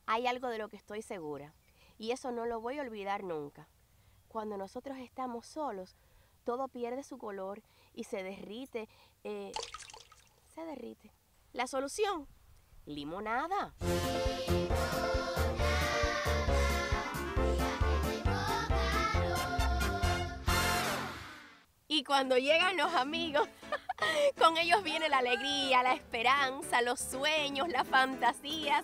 Hay algo de lo que estoy segura, y eso no lo voy a olvidar nunca. Cuando nosotros estamos solos, todo pierde su color y se derrite. Se derrite. La solución, limonada. Y cuando llegan los amigos, con ellos viene la alegría, la esperanza, los sueños, las fantasías.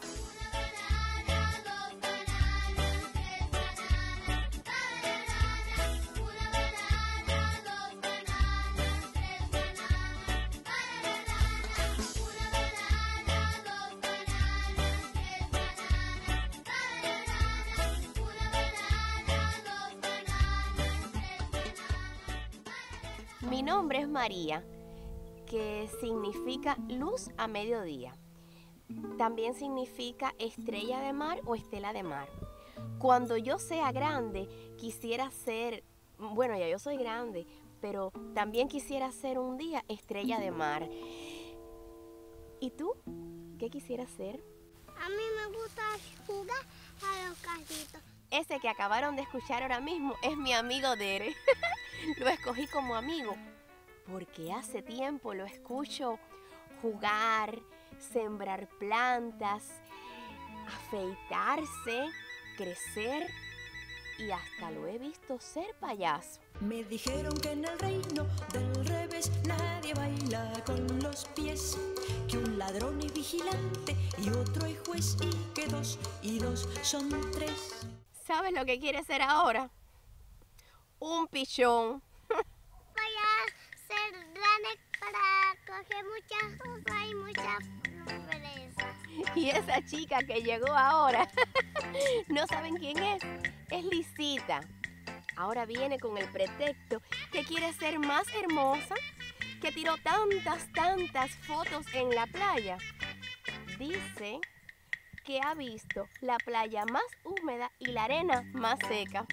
Mi nombre es María, que significa luz a mediodía. También significa estrella de mar o estela de mar. Cuando yo sea grande, quisiera ser, bueno, ya yo soy grande, pero también quisiera ser un día estrella de mar. ¿Y tú? ¿Qué quisieras ser? A mí me gusta jugar a los carritos. Ese que acabaron de escuchar ahora mismo es mi amigo Dere. Lo escogí como amigo porque hace tiempo lo escucho jugar, sembrar plantas, afeitarse, crecer y hasta lo he visto ser payaso. Me dijeron que en el reino del revés nadie baila con los pies, que un ladrón es vigilante y otro es juez y que 2 y 2 son 3. ¿Sabes lo que quiere ser ahora? Un pichón. Voy a ser grande para coger muchas cosas y muchas fresas. Y esa chica que llegó ahora, ¿no saben quién es? Es Lisita. Ahora viene con el pretexto que quiere ser más hermosa, que tiró tantas fotos en la playa. Dice que ha visto la playa más húmeda y la arena más seca.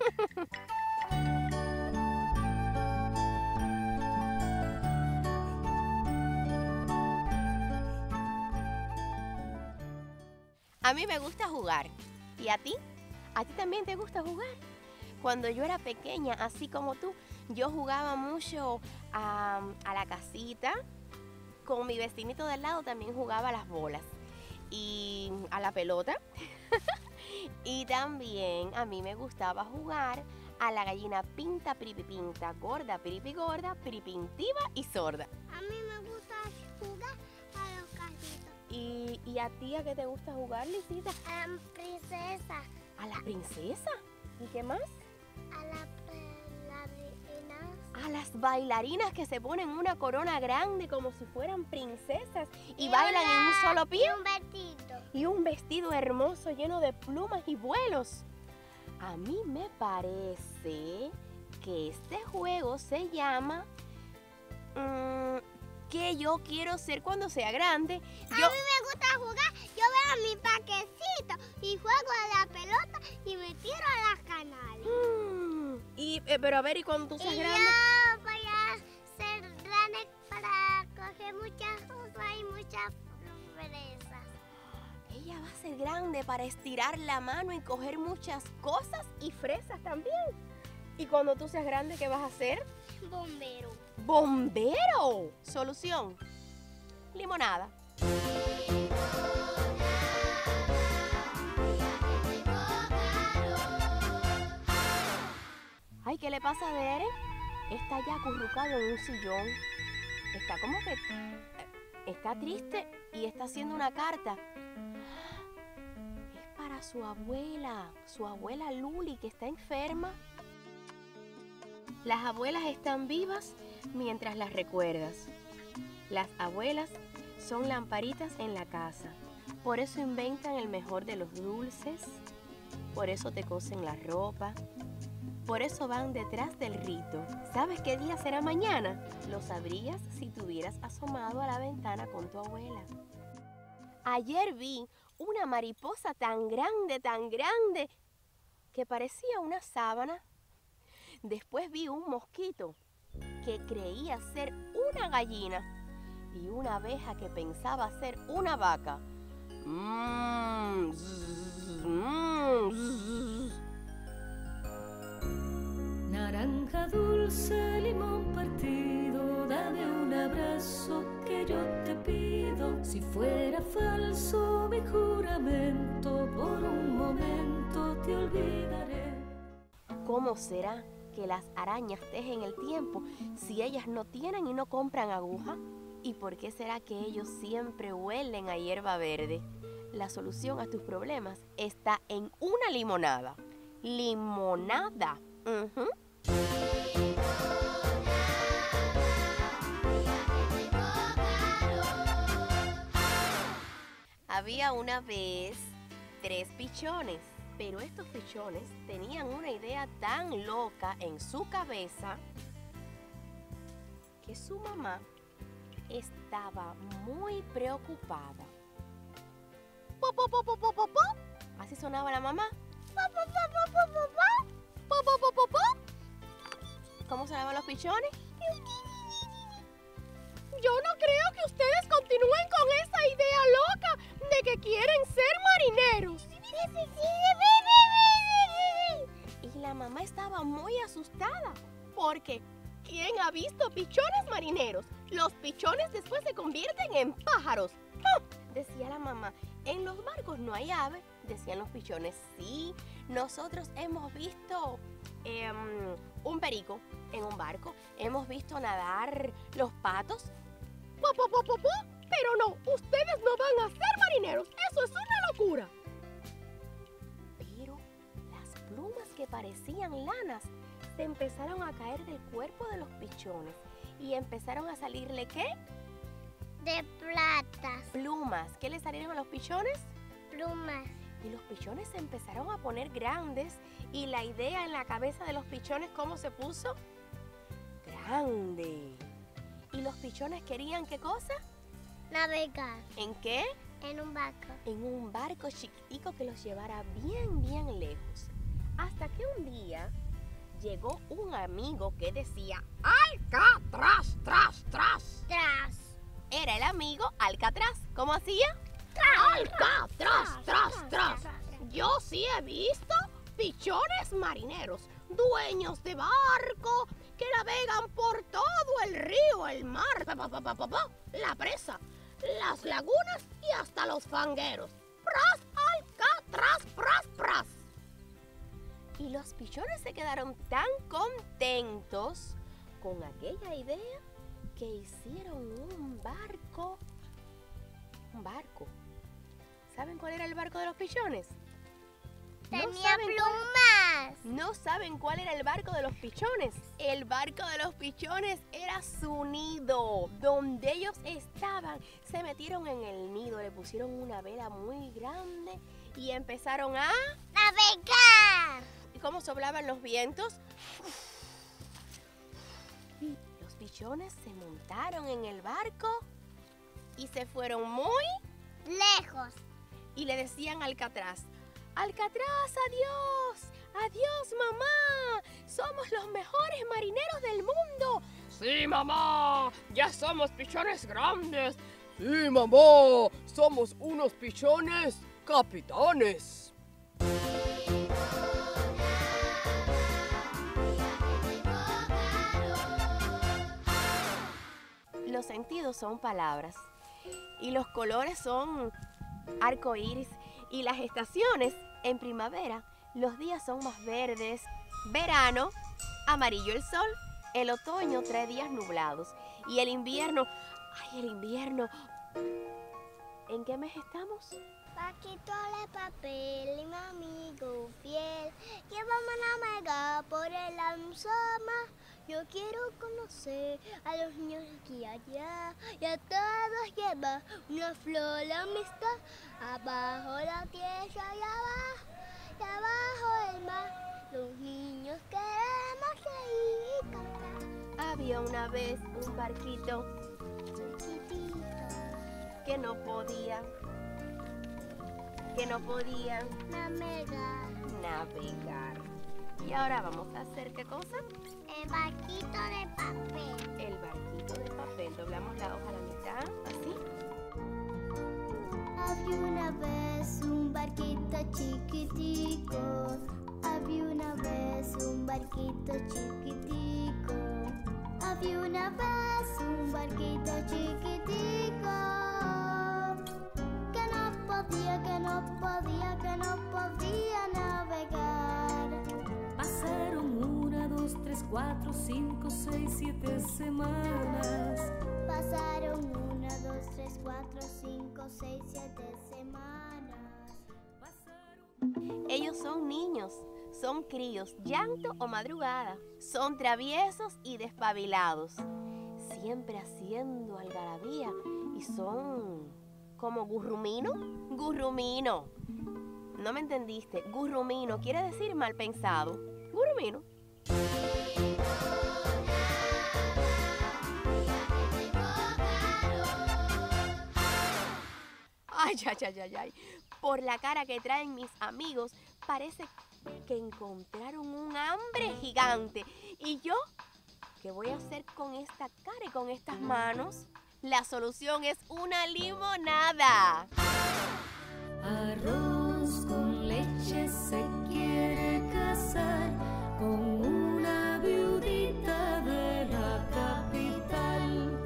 A mí me gusta jugar. ¿Y a ti? ¿A ti también te gusta jugar? Cuando yo era pequeña, así como tú, yo jugaba mucho a la casita. Con mi vecinito del lado también jugaba a las bolas y a la pelota. Y también a mí me gustaba jugar a la gallina pinta, piripipinta, gorda, piripigorda, piripintiva y sorda. A mí me gusta jugar a los carritos. ¿Y a ti a qué te gusta jugar, Lisita? A la princesa. ¿A la princesa? ¿Y qué más? A la bailarinas. A las bailarinas que se ponen una corona grande como si fueran princesas y bailan en un solo pie. Y un vestido. Y un vestido hermoso lleno de plumas y vuelos. A mí me parece que este juego se llama ¿Qué yo quiero ser cuando sea grande? A mí me gusta jugar, yo veo mi paquecito y juego a la pelota y me tiro a las canales. Pero a ver, ¿y cuando tú seas grande? Yo voy a ser grande para coger muchas cosas y muchas fresas. Ella va a ser grande para estirar la mano y coger muchas cosas y fresas también. ¿Y cuando tú seas grande, qué vas a hacer? Bombero. ¡Bombero! Solución, limonada. Ay, ¿qué le pasa a Dere? Está ya acurrucado en un sillón. Está como que está triste y está haciendo una carta. Es para su abuela Luli, que está enferma. Las abuelas están vivas mientras las recuerdas. Las abuelas son lamparitas en la casa. Por eso inventan el mejor de los dulces. Por eso te cosen la ropa. Por eso van detrás del rito. ¿Sabes qué día será mañana? Lo sabrías si te hubieras asomado a la ventana con tu abuela. Ayer vi una mariposa tan grande, que parecía una sábana. Después vi un mosquito que creía ser una gallina y una abeja que pensaba ser una vaca. Naranja dulce, limón partido, dame un abrazo que yo te pido. Si fuera falso mi juramento, por un momento te olvidaré. ¿Cómo será que las arañas tejen el tiempo si ellas no tienen y no compran aguja? ¿Y por qué será que ellos siempre huelen a hierba verde? La solución a tus problemas está en una limonada. ¡Limonada! Había una vez 3 pichones, pero estos pichones tenían una idea tan loca en su cabeza que su mamá estaba muy preocupada. ¡Po, po, po, po, po, po, po! Así sonaba la mamá. ¡Po, po, po, po, po, po, po! ¡Po, po, po, po, po! ¿Cómo sonaban los pichones? Yo no creo que ustedes continúen con esa idea loca de que quieren ser marineros. Y la mamá estaba muy asustada porque ¿quién ha visto pichones marineros? Los pichones después se convierten en pájaros. Decía la mamá, en los barcos no hay ave. Decían los pichones, sí, nosotros hemos visto un perico en un barco, hemos visto nadar los patos. ¡Po, po, po, po, po! Pero no, ustedes no van a ser marineros, eso es una locura. Pero las plumas que parecían lanas se empezaron a caer del cuerpo de los pichones y empezaron a salirle, ¿qué? De plata. Plumas. ¿Qué le salieron a los pichones? Plumas. Y los pichones se empezaron a poner grandes y la idea en la cabeza de los pichones, ¿cómo se puso? Grande. ¿Y los pichones querían qué cosa? Navegar. ¿En qué? En un barco. En un barco chiquitico que los llevara bien, bien lejos. Hasta que un día llegó un amigo que decía ¡Alcatraz, tras, tras! Tras. Era el amigo Alcatraz. ¿Cómo hacía? ¡Alcatraz, tras, tras! Yo sí he visto pichones marineros, dueños de barco, que navegan por todo el río, el mar, la presa, las lagunas y hasta los fangueros. ¡Pras, Alcatraz, pras, pras! Y los pichones se quedaron tan contentos con aquella idea que hicieron un barco. Un barco. ¿Saben cuál era el barco de los pichones? Tenía plumas. ¿No saben cuál era el barco de los pichones? El barco de los pichones era su nido. Donde ellos estaban, se metieron en el nido, le pusieron una vela muy grande y empezaron a navegar. ¿Y cómo soplaban los vientos? Los pichones se montaron en el barco y se fueron muy lejos. Y le decían a Alcatraz, Alcatraz, adiós, adiós mamá, somos los mejores marineros del mundo. Sí mamá, ya somos pichones grandes. Sí mamá, somos unos pichones capitanes. Los sentidos son palabras y los colores son arcoíris y las estaciones. En primavera los días son más verdes, verano amarillo el sol, el otoño trae días nublados y el invierno, ay el invierno, ¿en qué mes estamos? Paquito de papel y mi amigo fiel, que vamos a navegar por el Amazon. Yo quiero conocer a los niños aquí y allá, y a todos llevar una flor de amistad. Abajo la tierra y abajo el mar, los niños queremos reír y cantar. Había una vez un barquito Chiquitito. que no podía navegar. Y ahora vamos a hacer ¿qué cosa? El barquito de papel. El barquito de papel. Doblamos la hoja a la mitad, así. Había una vez un barquito chiquitico. Había una vez un barquito chiquitico. Había una vez un barquito chiquitico que no podía navegar. Pasaron 1, 2, 3, 4, 5, 6, 7 semanas. Pasaron 1, 2, 3, 4, 5, 6, 7 semanas. Ellos son niños, son críos, llanto o madrugada. Son traviesos y despabilados, siempre haciendo algarabía y son como gurrumino. Gurrumino. No me entendiste. Gurrumino quiere decir mal pensado. Gurrumino. Ay, ay, ay, ay, ay. Por la cara que traen mis amigos, parece que encontraron un hambre gigante. ¿Y yo? ¿Qué voy a hacer con esta cara y con estas manos? La solución es una limonada. Arroz con leche se quiere casar con una viudita de la capital.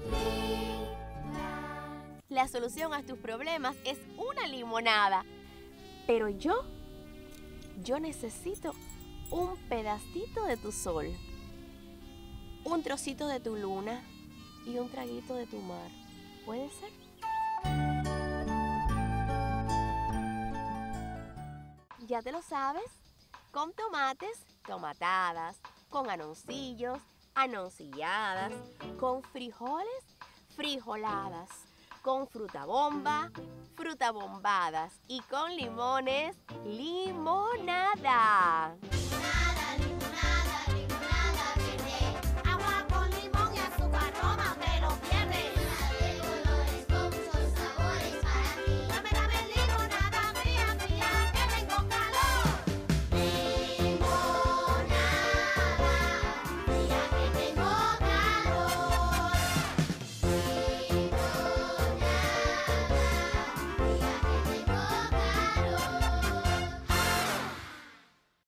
La solución a tus problemas es una limonada. Pero yo necesito un pedacito de tu sol, un trocito de tu luna y un traguito de tu mar. ¿Puede ser? Ya te lo sabes, con tomates, tomatadas, con anoncillos, anoncilladas, con frijoles, frijoladas, con fruta bomba, fruta bombadas y con limones, limonada.